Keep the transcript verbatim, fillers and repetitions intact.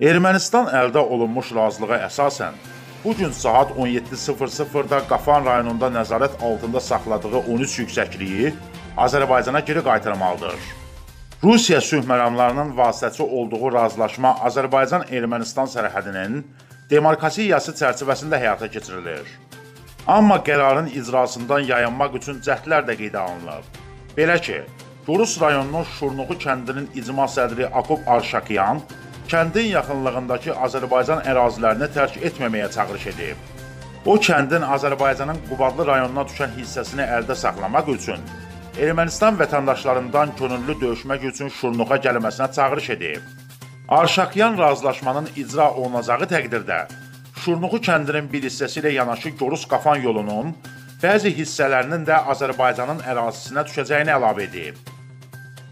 Ermənistan əldə olunmuş razılığa əsasən, bugün saat on yeddi sıfır sıfırda Qafan rayonunda nəzarət altında saxladığı on üç yüksəkliyi Azərbaycana geri qaytarmalıdır. Rusiya sülh məramlarının vasitəçi olduğu razılaşma Azərbaycan-Ermənistan sərhədinin demarkasiyası çərçivəsində həyata keçirilir. Amma qərarın icrasından yayınmaq üçün cəhdlər də qeydə alınıb. Belə ki, Gorus rayonunun Şurnuğu kəndinin icma sədri Akub Arşakyan kəndin yaxınlığındakı Azərbaycan ərazilərini tərk etməməyə çağırış edib. O, kəndin Azərbaycanın Qubadlı rayonuna düşən hissəsini əldə saxlamaq üçün Ermənistan vətəndaşlarından könüllü döyüşmək üçün Şurnuğa gəlməsinə çağırış edib. Arşakyan razılaşmanın icra olunacağı təqdirdə Şurnuğu kəndinin bir hissəsi ilə yanaşı Gorus-Qafan yolunun bəzi hissələrinin də Azərbaycanın ərazisinə düşəcəyini əlavə edib.